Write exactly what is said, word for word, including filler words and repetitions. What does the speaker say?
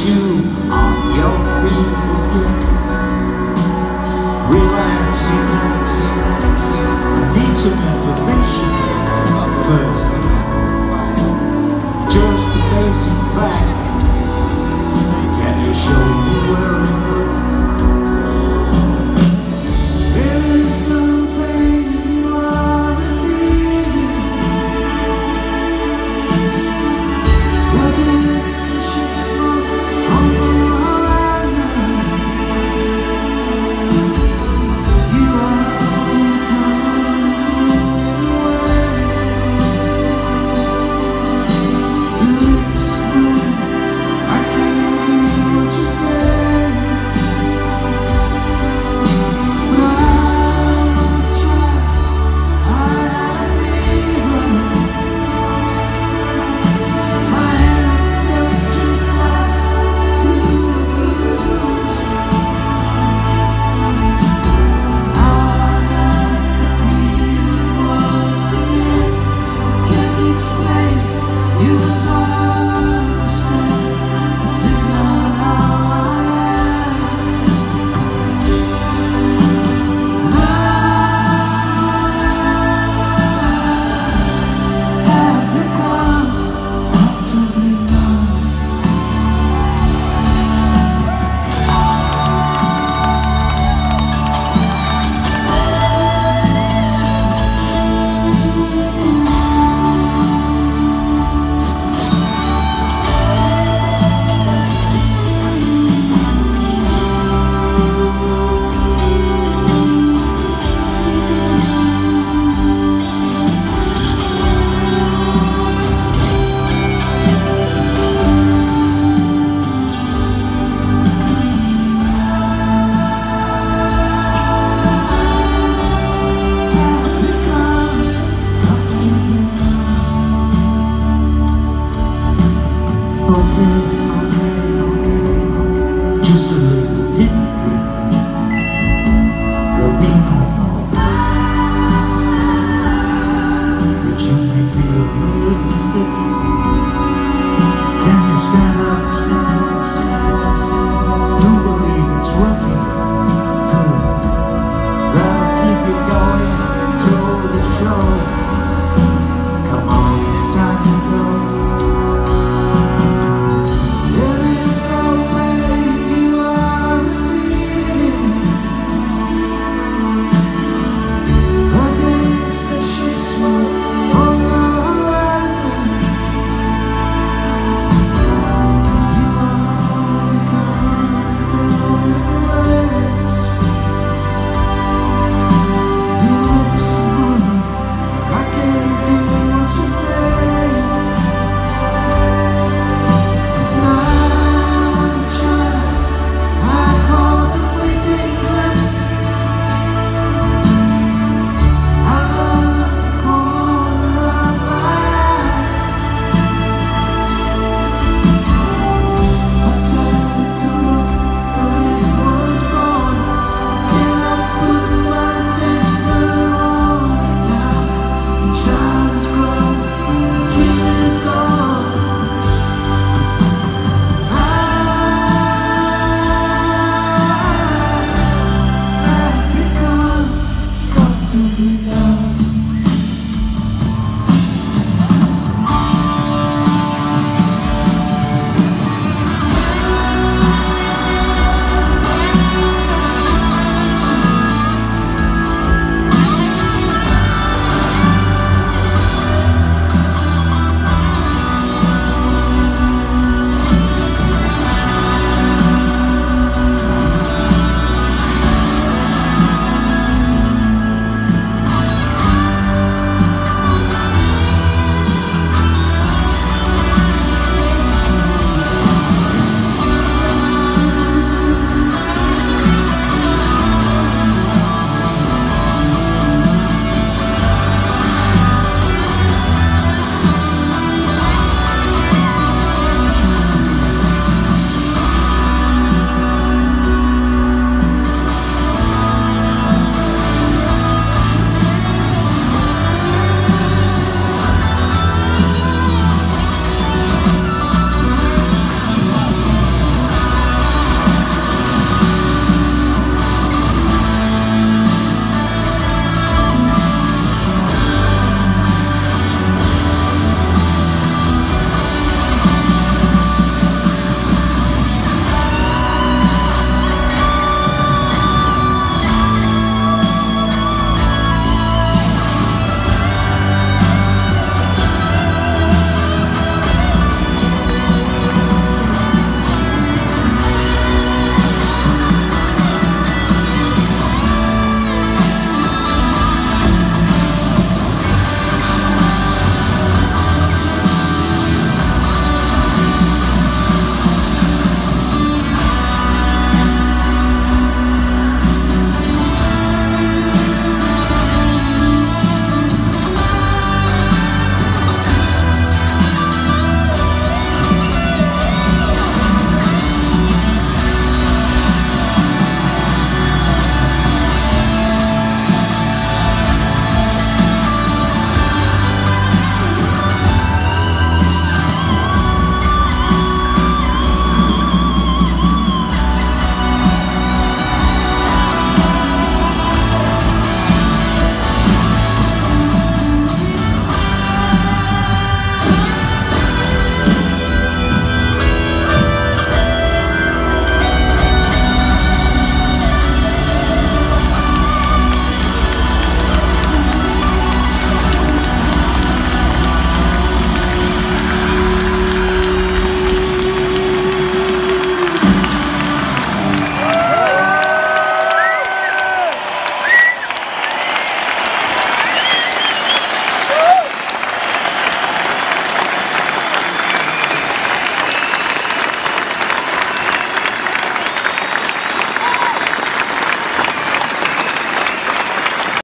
you on your feet again. Relax, I need some information first. Just the basic facts. Can you show me where it is? There is no pain you are receiving. What is cushion smoke on the horizon? You are coming through waves. Your lips move, I can't hear what you say. When I was a child, I had a fever. My hands felt just like two blues. I got the feeling once again. Can't explain, you will not understand. This is not how I am. And I have become comfortably numb. Okay.